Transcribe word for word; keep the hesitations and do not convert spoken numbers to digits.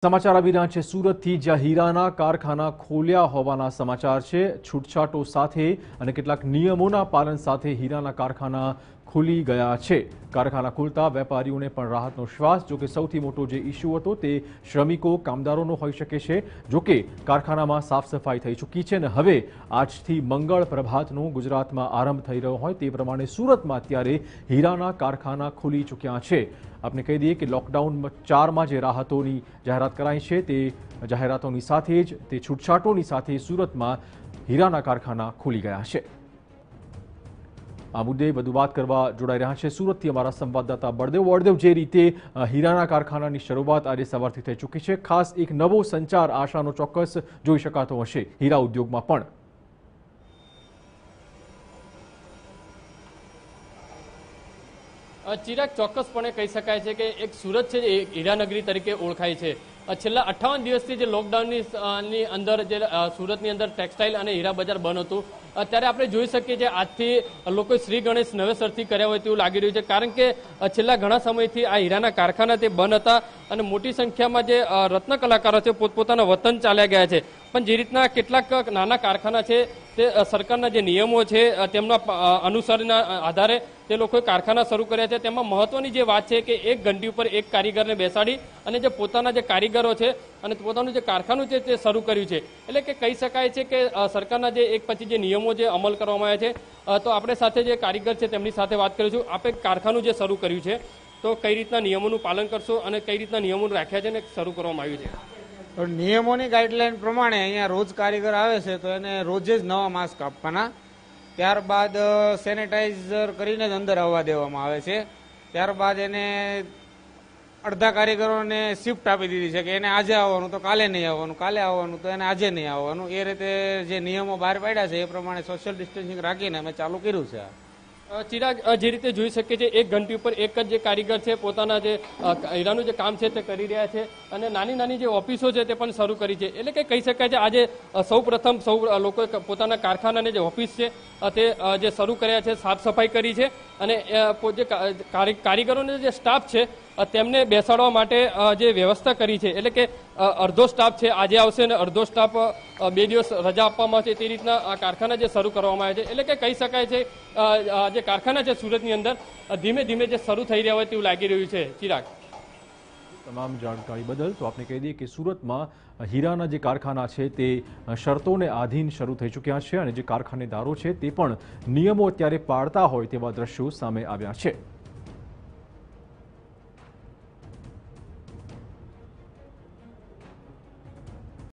સમાચાર આવી રહ્યા છે સુરતથી, જ્યાં હીરાના કારખાના ખોલ્યા હોવાના સમાચાર છે। છૂટછાટો સાથે અને કેટલાક નિયમોના પાલન સાથે હીરાના કારખાના ખુલી ગયા છે। કારખાના ખુલતા વેપારીઓને પણ રાહતનો શ્વાસ। જો કે સૌથી મોટો જે ઇશ્યુ હતો તે શ્રમિકો કામદારોનો હોઈ શકે છે। જો કે કારખાનામાં સાફ સફાઈ થઈ ચૂકી છે અને હવે આજથી મંગળ પ્રભાતનો ગુજરાતમાં આરંભ થઈ રહ્યો હોય તે પ્રમાણે સુરતમાં અત્યારે હીરાના કારખાના ખુલી ચૂક્યા છે। आपने कही दिए कि लॉकडाउन चार में जो राहतों जाहरात कराई है ते जाहरातों साथ ज ते छूटछाटों साथ सूरत में हीराना कारखाना खुली गया है। आ मुद्दे वधु बात करवा जोड़ाई रहा है सूरत थी अमरा संवाददाता बळदेव। बळदेव, जे रीते हीराना कारखाना की शुरुआत आज सवारथी थई चूकी है, खास एक नवो संचार आशानो चौक्कस जोई शकातो हशे हीरा उद्योग में पण। चिराग, ચોક્કસપણે કહી શકાય છે કે એક સુરત છે એ હીરાનગરી તરીકે ઓળખાય છે। છેલ્લા અઠ્ઠાવન દિવસથી જે લોકડાઉનની અંદર જે સુરતની અંદર ટેક્સટાઇલ અને હીરા બજાર બંધ હતું, અત્યારે આપણે જોઈ શકીએ છીએ આજથી લોકો શ્રી ગણેશ નવેસરથી કર્યા હોય તેવું લાગી રહ્યું છે, કારણ કે છેલ્લા ઘણા સમયથી આ હીરાના કારખાના તે બંધ હતા અને મોટી સંખ્યામાં જે રત્ન કલાકારો છે પોતપોતાના વતન ચાલ્યા ગયા છે। પણ જે રીતના કેટલાક નાના કારખાના છે તે સરકારના જે નિયમો છે તેમના અનુસરના આધારે તે લોકોએ કારખાના શરૂ કર્યા છે। તેમાં મહત્વની જે વાત છે કે એક ઘંટી ઉપર એક કારીગરને બેસાડી અને જે પોતાના જે કારીગરો છે અને પોતાનું જે કારખાનું છે તે શરૂ કર્યું છે। એટલે કે કહી શકાય છે કે સરકારના જે એક પછી જે નિયમો જે અમલ કરવામાં આવ્યા છે, તો આપણે સાથે જે કારીગર છે તેમની સાથે વાત કરીશું। આપણે કારખાનું જે શરૂ કર્યું છે તો કઈ રીતના નિયમોનું પાલન કરશો અને કઈ રીતના નિયમો રાખ્યા છે અને શરૂ કરવામાં આવ્યું છે? નિયમોની ગાઈડલાઈન પ્રમાણે અહીંયા રોજ કારીગર આવે છે તો એને રોજે જ નવા માસ્ક આપવાના, ત્યારબાદ સેનેટાઈઝર કરીને જ અંદર આવવા દેવામાં આવે છે। ત્યારબાદ એને અડધા કારીગરોને શિફ્ટ આપી દીધી છે કે એને આજે આવવાનું તો કાલે નહીં આવવાનું, કાલે આવવાનું તો એને આજે નહીં આવવાનું। એ રીતે જે નિયમો બહાર પાડ્યા છે એ પ્રમાણે સોશિયલ ડિસ્ટન્સિંગ રાખીને અમે ચાલુ કર્યું છે। ચિરાગ, જે રીતે જોઈ શકીએ છીએ એક ઘંટી ઉપર એક જ જે કારીગર છે પોતાના જે હીરાનું જે કામ છે તે કરી રહ્યા છે અને નાની નાની જે ઓફિસો છે તે પણ શરૂ કરી છે। એટલે કે કહી શકાય છે આજે સૌ પ્રથમ સૌ લોકોએ પોતાના કારખાનાની જે ઓફિસ છે તે જે શરૂ કર્યા છે, સાફ સફાઈ કરી છે અને જે કારીગરોનો જે સ્ટાફ છે તેમને બેસાડવા માટે જે વ્યવસ્થા કરી છે। એટલે કે અડધો સ્ટાફ છે આજે આવશે અને અડધો સ્ટાફ બે દિવસ રજા આપવામાં આવશે, તે રીતના આ કારખાના જે શરૂ કરવામાં આવે છે। એટલે કે કહી શકાય છે જે કારખાના છે સુરતની અંદર ધીમે ધીમે જે શરૂ થઈ રહ્યા હોય તેવું લાગી રહ્યું છે। ચિરાગ, તમામ જાણકારી બદલ તો આપણે કહી દઈએ કે સુરતમાં હીરાના જે કારખાના છે તે શરતોને આધીન શરૂ થઈ ચૂક્યા છે અને જે કારખાનેદારો છે તે પણ નિયમો અત્યારે પાળતા હોય તેવા દ્રશ્યો સામે આવ્યા છે।